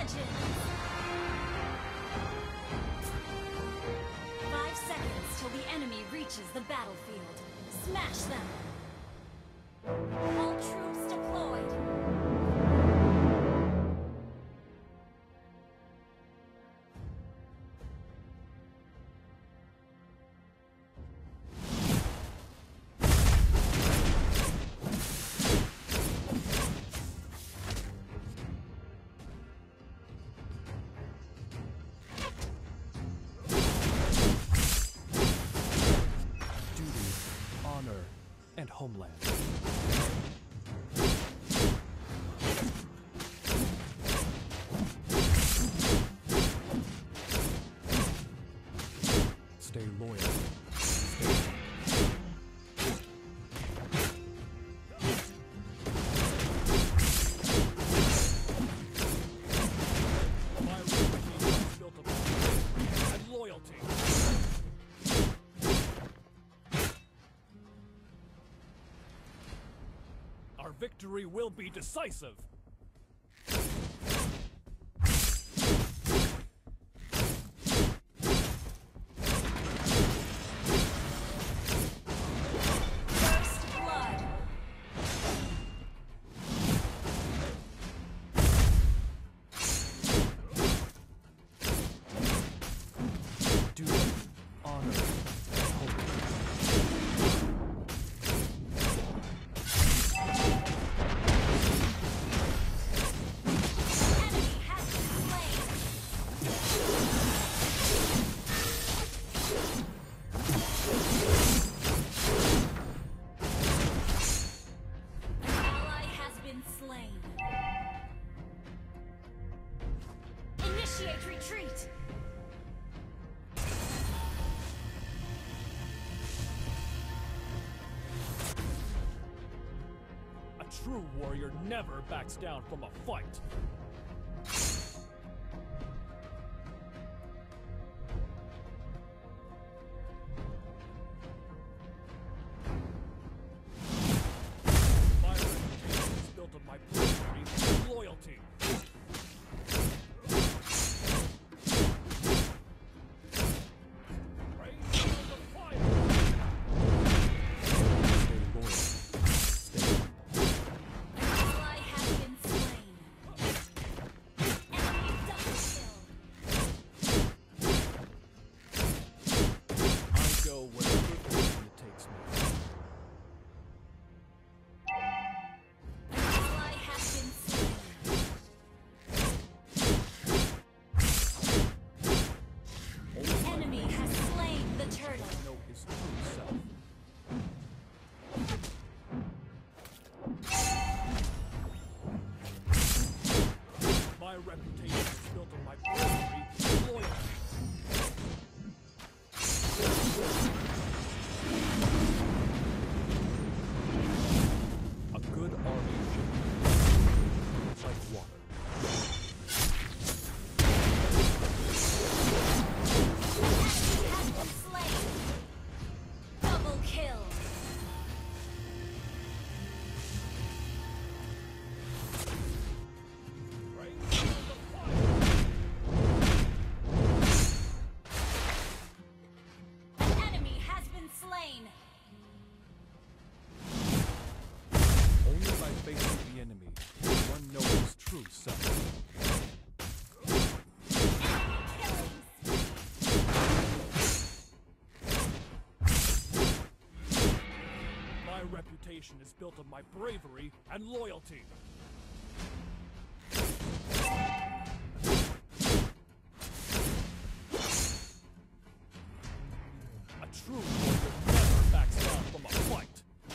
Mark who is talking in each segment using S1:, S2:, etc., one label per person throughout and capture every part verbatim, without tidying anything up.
S1: legend. Five seconds till the enemy reaches the battlefield. Smash them! All troops deployed!
S2: And homeland. Stay loyal. My reputation is built upon faith and loyalty. Our victory will be decisive!
S1: First blood!
S2: Duty, honor, and hope.
S1: Initiate retreat!
S2: A true warrior never backs down from a fight. My reputation is built on my bravery and loyalty. My reputation is built on my bravery and loyalty. A good army should be like water.
S1: Has been slain! Double kill!
S2: Only by facing the enemy does one know his true self. My reputation is built on my bravery and loyalty. A true warrior never backs down from a fight.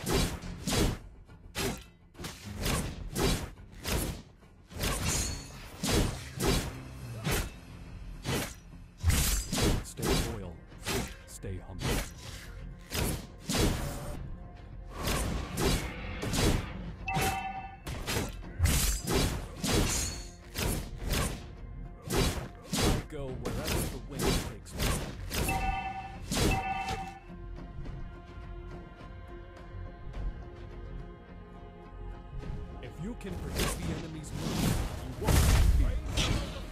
S2: Stay loyal. Stay humble. I go wherever the wind takes me. If you can predict the enemy's move, you won't be.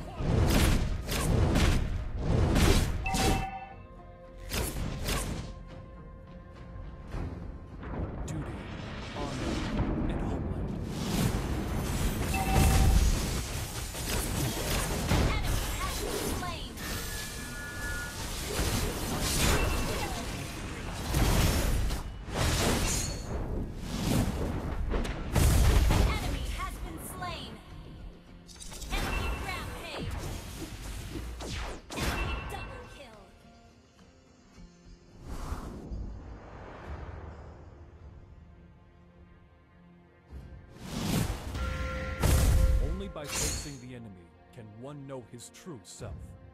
S2: can one know his true self.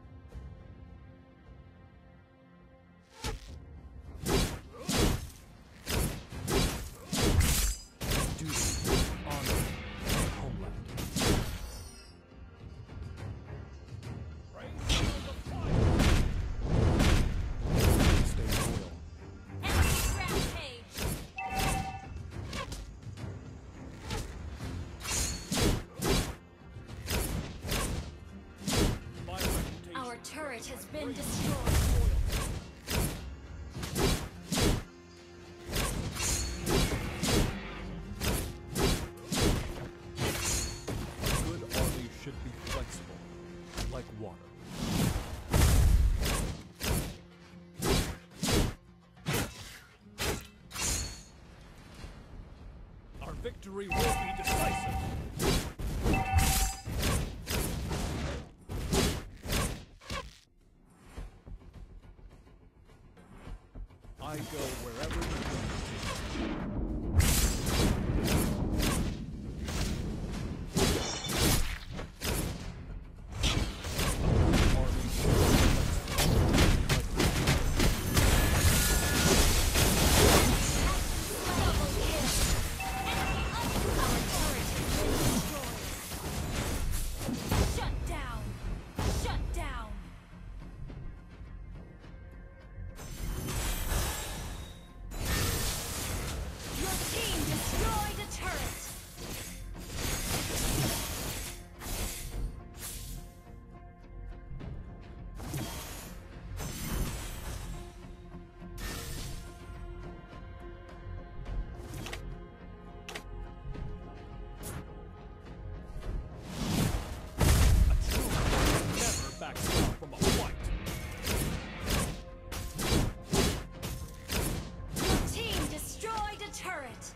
S2: Duty, honor, and homeland. Stay loyal.
S1: Enemy rampage.
S2: My reputation.
S1: Our turret has been destroyed.
S2: A good army should be flexible, like water. Our victory will be decisive. I go wherever the wind takes me. Army should be
S1: Double kill. Enemy up. Our turret has been destroyed. Shut down. Shut down. Your team destroyed a turret.
S2: a true warrior never backs down from a fight.
S1: Your team destroyed a turret.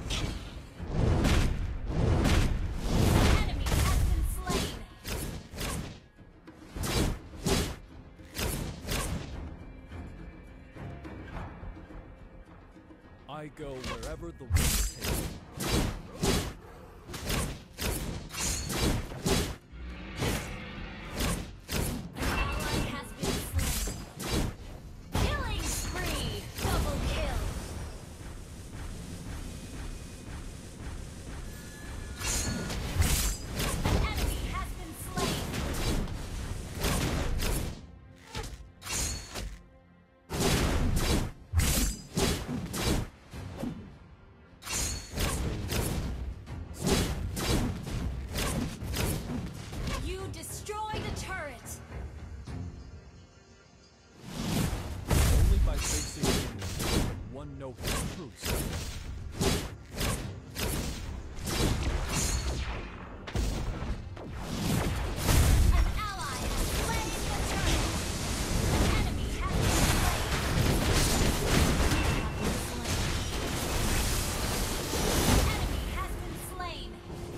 S1: An enemy has been slain.
S2: I go wherever the wind takes me.
S1: An ally has been slain. Killing spree. Double kill. An enemy has been slain. You destroyed a turret.
S2: Only by facing inward can one know his true self.
S1: An ally has slain the turret. An enemy has been slain. An enemy has been slain.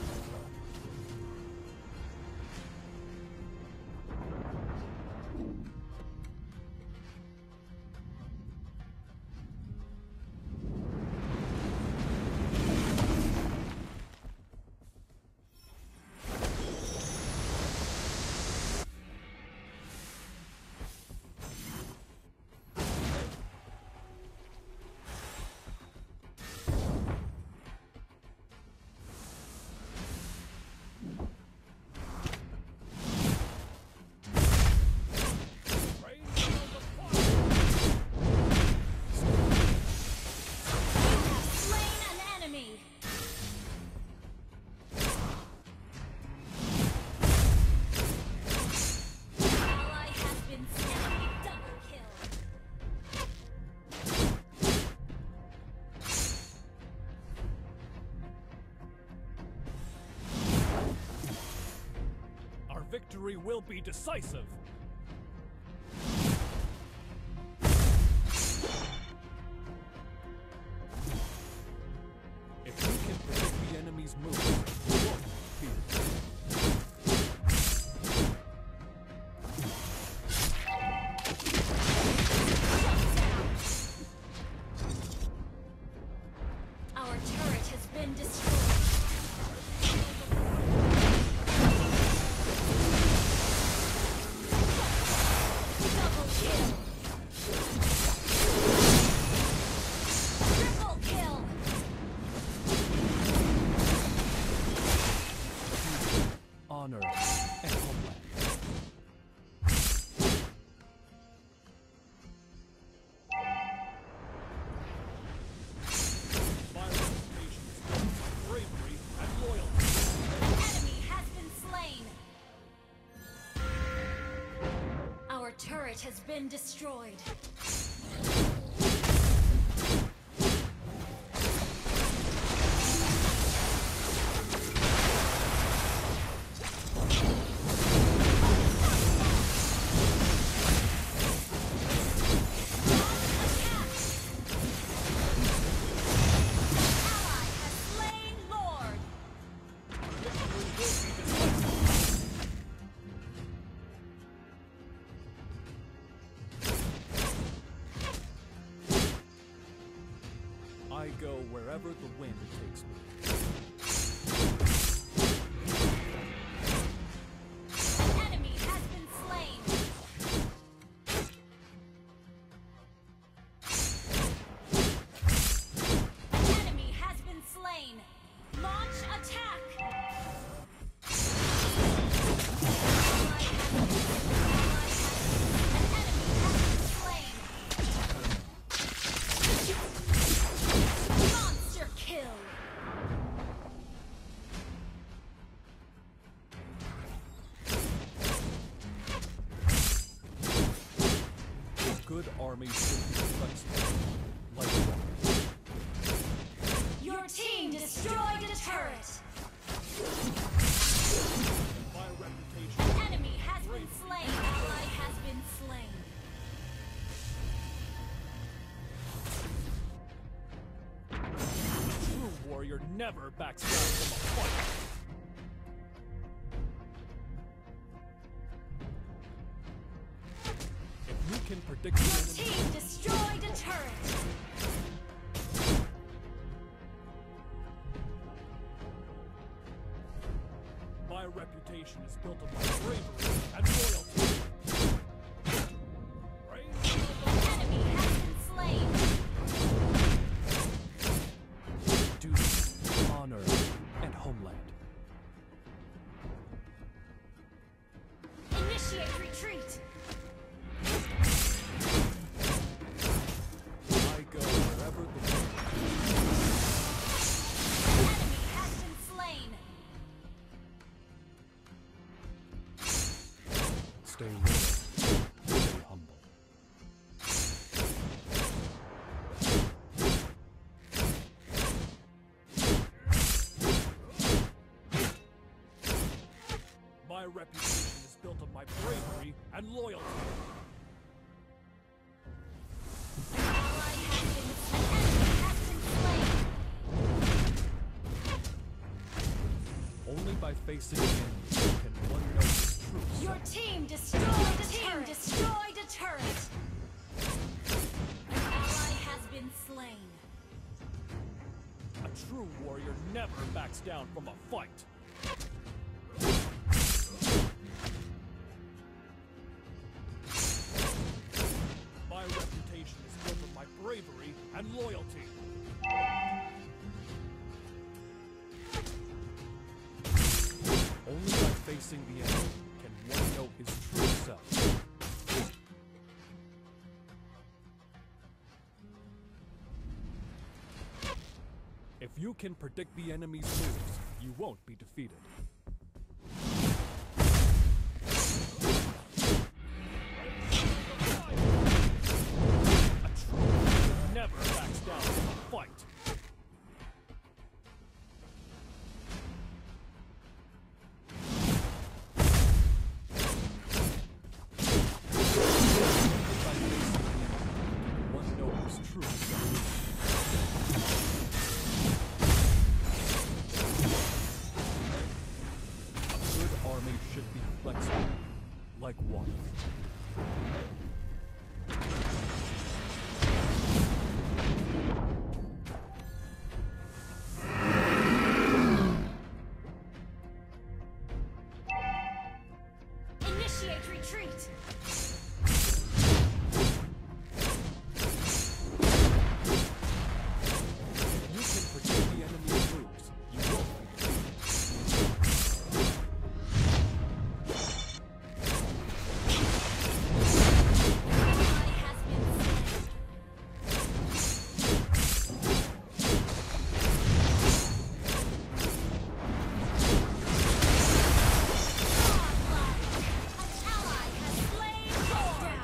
S1: You have slain an enemy. An ally has been slain. Double kill.
S2: Our victory will be decisive. If you can predict the enemy's moves, you won't fear.
S1: Our turret has been destroyed. turret has been destroyed.
S2: I go wherever the wind takes me.
S1: Enemy has been slain. Enemy has been slain. Launch attack. Ally has been slain. Monster kill.
S2: A good army should be flexible, like water.
S1: Your team destroyed a turret.
S2: My reputation.
S1: Enemy has been slain. Ally has been slain.
S2: A true warrior never backs down from a fight. If you can predict the
S1: Your
S2: enemy,
S1: team destroyed a turret.
S2: my reputation is built on my bravery and loyalty. Praise
S1: Enemy has been slain.
S2: duty, honor, and homeland.
S1: Initiate retreat.
S2: I go wherever the wind.
S1: Enemy has been slain.
S2: Stay loyal, stay humble. My reputation is built on my bravery and loyalty.
S1: An ally has been slain. Enemy has been slain.
S2: Only by facing the enemy can one know his true
S1: Your
S2: self.
S1: team destroyed a team destroyed a turret. An ally has been slain.
S2: A true warrior never backs down from a fight. My reputation is built on my bravery and loyalty. Only by facing the enemy can one know his true self. If you can predict the enemy's moves, you won't be defeated. A true warrior never backs down from a fight. By facing the enemy, one knows his true self. A good army should be flexible, like water.
S1: Initiate retreat.
S2: You can predict the enemy's moves. You won't be defeated.
S1: Ally has been slain. Godlike. An ally has slain Lord.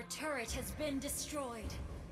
S1: turret has been destroyed.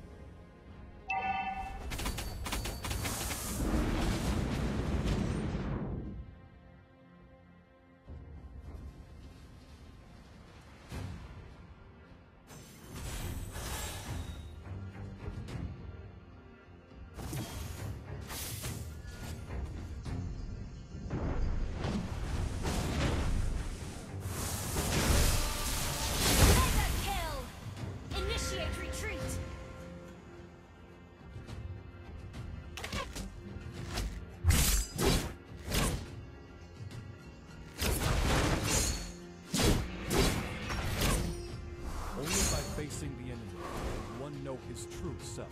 S2: Facing the enemy, one know his true self.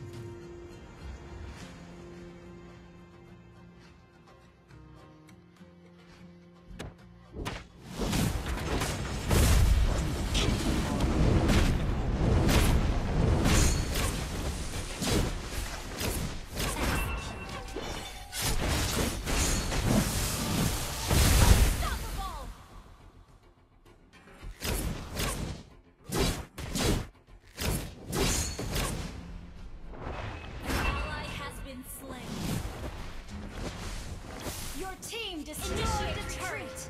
S2: Destroyed a turret!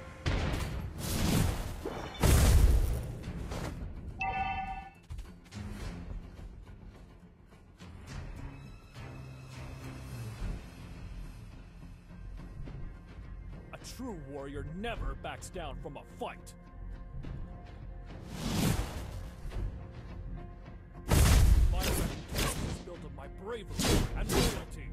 S2: A true warrior never backs down from a fight! My reputation is built on my bravery and loyalty!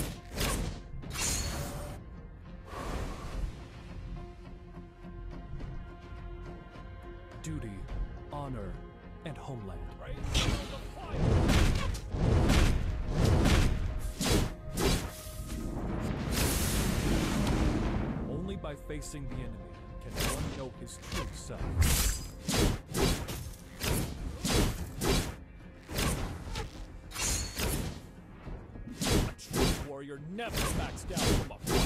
S2: Duty, honor, and homeland. Only by facing the enemy can one know his true self. A true warrior never backs down from a fight.